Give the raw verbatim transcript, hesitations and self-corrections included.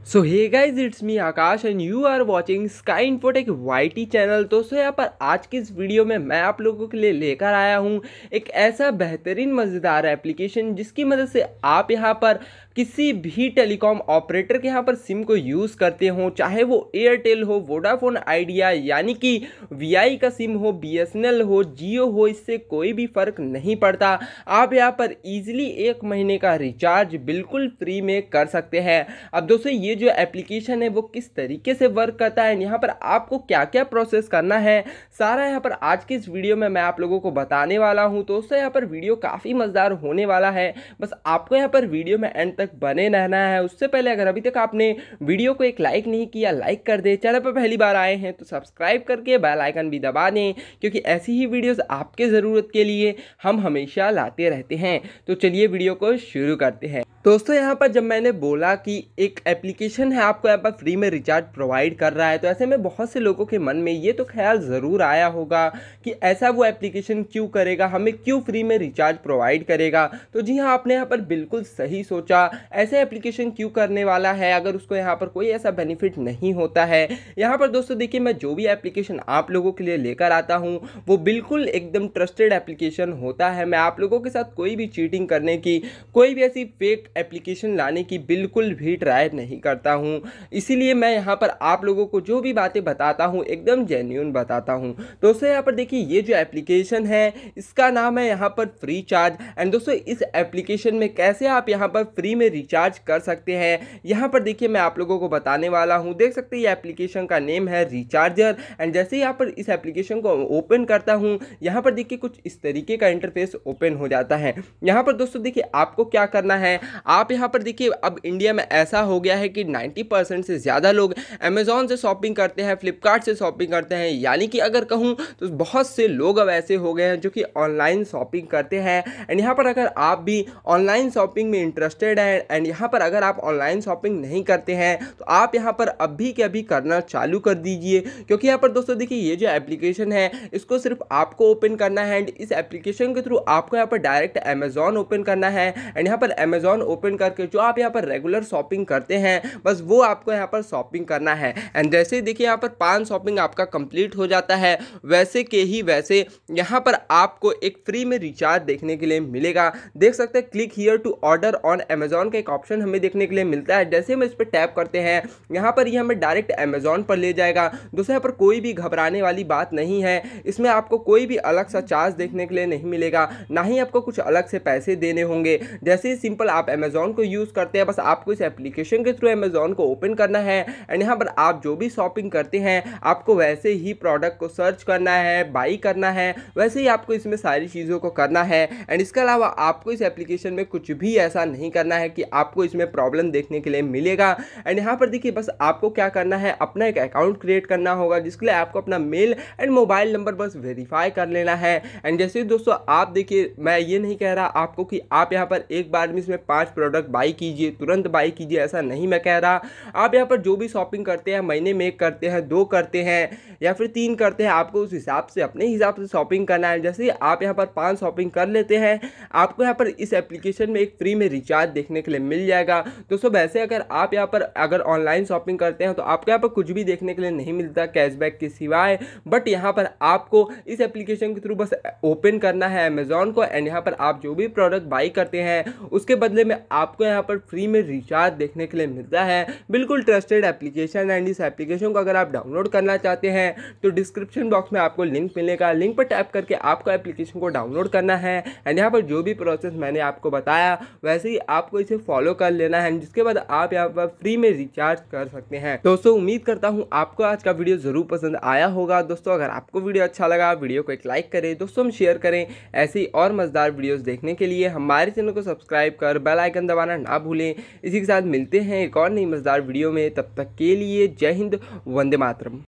So hey guys, it's me Akash and you are watching sky infotech YT channel. तो so यहाँ पर आज की इस वीडियो में मैं आप लोगों के लिए लेकर आया हूँ एक ऐसा बेहतरीन मज़ेदार एप्लीकेशन जिसकी मदद से आप यहाँ पर किसी भी टेलीकॉम ऑपरेटर के यहाँ पर सिम को यूज़ करते हो, चाहे वो एयरटेल हो, वोडाफोन आइडिया यानी कि वीआई का सिम हो, बीएसएनएल हो, जियो हो, इससे कोई भी फ़र्क नहीं पड़ता। आप यहाँ पर इजीली एक महीने का रिचार्ज बिल्कुल फ्री में कर सकते हैं। अब दोस्तों, ये जो एप्लीकेशन है वो किस तरीके से वर्क करता है, यहाँ पर आपको क्या क्या प्रोसेस करना है, सारा यहाँ पर आज की इस वीडियो में मैं आप लोगों को बताने वाला हूँ। तो उससे यहाँ पर वीडियो काफ़ी मज़ेदार होने वाला है, बस आपको यहाँ पर वीडियो में एंड तक बने रहना है। उससे पहले अगर अभी तक आपने वीडियो को एक लाइक नहीं किया, लाइक कर दे। चैनल पर पहली बार आए हैं तो सब्सक्राइब करके बेल आइकन भी दबा दें, क्योंकि ऐसी ही वीडियोस आपके ज़रूरत के लिए हम हमेशा लाते रहते हैं। तो चलिए वीडियो को शुरू करते हैं। दोस्तों, यहाँ पर जब मैंने बोला कि एक एप्लीकेशन है आपको यहाँ पर फ्री में रिचार्ज प्रोवाइड कर रहा है, तो ऐसे में बहुत से लोगों के मन में ये तो ख्याल ज़रूर आया होगा कि ऐसा वो एप्लीकेशन क्यों करेगा, हमें क्यों फ्री में रिचार्ज प्रोवाइड करेगा। तो जी हाँ, आपने यहाँ पर बिल्कुल सही सोचा। ऐसे एप्लीकेशन क्यों करने वाला है अगर उसको यहाँ पर कोई ऐसा बेनिफिट नहीं होता है। यहाँ पर दोस्तों देखिए, मैं जो भी एप्लीकेशन आप लोगों के लिए लेकर आता हूँ वो बिल्कुल एकदम ट्रस्टेड एप्लीकेशन होता है। मैं आप लोगों के साथ कोई भी चीटिंग करने की, कोई भी ऐसी फेक एप्लीकेशन लाने की बिल्कुल भी ट्राई नहीं करता हूं। इसीलिए मैं यहां पर आप लोगों को जो भी बातें बताता हूं एकदम जेन्युइन बताता हूं। दोस्तों, यहां पर देखिए, ये जो एप्लीकेशन है इसका नाम है यहां पर फ्री चार्ज। एंड दोस्तों, इस एप्लीकेशन में कैसे आप यहां पर फ्री में रिचार्ज कर सकते हैं, यहां पर देखिए मैं आप लोगों को बताने वाला हूं। देख सकते हैं ये एप्लीकेशन का नेम है रिचार्जर। एंड जैसे ही यहाँ पर इस एप्लीकेशन को ओपन करता हूं, यहाँ पर देखिए कुछ इस तरीके का इंटरफेस ओपन हो जाता है। यहाँ पर दोस्तों देखिए, आपको क्या करना है, आप यहाँ पर देखिए अब इंडिया में ऐसा हो गया है कि नब्बे परसेंट से ज़्यादा लोग अमेज़ॉन से शॉपिंग करते हैं, फ्लिपकार्ट से शॉपिंग करते हैं। यानी कि अगर कहूँ तो बहुत से लोग अब ऐसे हो गए हैं जो कि ऑनलाइन शॉपिंग करते हैं। एंड यहाँ पर अगर आप भी ऑनलाइन शॉपिंग में इंटरेस्टेड हैं, एंड यहाँ पर अगर आप ऑनलाइन शॉपिंग नहीं करते हैं तो आप यहाँ पर अभी के अभी करना चालू कर दीजिए। क्योंकि यहाँ पर दोस्तों देखिए, ये जो एप्लीकेशन है इसको सिर्फ आपको ओपन करना है। एंड इस एप्लीकेशन के थ्रू आपको यहाँ पर डायरेक्ट अमेज़ॉन ओपन करना है। एंड यहाँ पर अमेज़ॉन ओपन करके जो आप यहाँ पर रेगुलर शॉपिंग करते हैं बस वो आपको यहाँ पर शॉपिंग करना है। एंड जैसे ही देखिए यहाँ पर पांच शॉपिंग आपका कंप्लीट हो जाता है, वैसे के ही वैसे यहाँ पर आपको एक फ्री में रिचार्ज देखने के लिए मिलेगा। देख सकते हैं click here to order on Amazon का एक ऑप्शन हमें देखने के लिए मिलता है। जैसे हम इस पर टैप करते हैं, यहाँ पर ये यह हमें डायरेक्ट अमेज़ॉन पर ले जाएगा। दोस्तों, यहाँ पर कोई भी घबराने वाली बात नहीं है, इसमें आपको कोई भी अलग सा चार्ज देखने के लिए नहीं मिलेगा, ना ही आपको कुछ अलग से पैसे देने होंगे। जैसे ही सिंपल आप अमेज़ॉन को यूज़ करते हैं, बस आपको इस एप्लीकेशन के थ्रू अमेज़ॉन को ओपन करना है। एंड यहाँ पर आप जो भी शॉपिंग करते हैं आपको वैसे ही प्रोडक्ट को सर्च करना है, बाई करना है, वैसे ही आपको इसमें सारी चीज़ों को करना है। एंड इसके अलावा आपको इस एप्लीकेशन में कुछ भी ऐसा नहीं करना है कि आपको इसमें प्रॉब्लम देखने के लिए मिलेगा। एंड यहाँ पर देखिए, बस आपको क्या करना है, अपना एक अकाउंट क्रिएट करना होगा, जिसके लिए आपको अपना मेल एंड मोबाइल नंबर बस वेरीफाई कर लेना है। एंड जैसे दोस्तों आप देखिए, मैं ये नहीं कह रहा आपको कि आप यहाँ पर एक बार में इसमें पाँच प्रोडक्ट बाई कीजिए, तुरंत बाई कीजिए, ऐसा नहीं मैं कह रहा। आप यहाँ पर जो भी शॉपिंग करते हैं, महीने में एक करते हैं, दो करते हैं या फिर तीन करते हैं, आपको उस हिसाब से अपने हिसाब से शॉपिंग करना है। जैसे आप यहाँ पर पांच शॉपिंग कर लेते हैं, आपको यहाँ पर इस एप्लीकेशन में एक फ्री में रिचार्ज देखने के लिए मिल जाएगा। दोस्तों, वैसे अगर आप यहाँ पर अगर ऑनलाइन शॉपिंग करते हैं तो आपको यहाँ पर कुछ भी देखने के लिए नहीं मिलता कैशबैक के सिवाय, बट यहाँ पर आपको इस एप्लीकेशन के थ्रू बस ओपन करना है अमेज़ॉन को। एंड यहाँ पर आप जो भी प्रोडक्ट बाई करते हैं उसके बदले में आपको यहाँ पर फ्री में रिचार्ज देखने के लिए मिलता है। बिल्कुल ट्रस्टेड एप्लीकेशन। एंड इस एप्लीकेशन को अगर आप डाउनलोड करना चाहते हैं तो डिस्क्रिप्शन बॉक्स में आपको लिंक मिलेगा, लिंक पर टैप करके आपको एप्लीकेशन को डाउनलोड करना है। एंड यहाँ पर जो भी प्रोसेस मैंने आपको बताया वैसे ही आपको इसे फॉलो कर लेना है, जिसके बाद आप यहाँ पर फ्री में रिचार्ज कर सकते हैं। दोस्तों, उम्मीद करता हूँ आपको आज का वीडियो जरूर पसंद आया होगा। दोस्तों, अगर आपको वीडियो अच्छा लगा, वीडियो को एक लाइक करें, दोस्तों में शेयर करें। ऐसे ही और मजेदार वीडियोस देखने के लिए हमारे चैनल को सब्सक्राइब कर बेल आइकन दबाना ना भूलें। इसी के साथ मिलते हैं एक और नई मजेदार वीडियो में, तब तक के लिए जय हिंद, वंदे मातरम।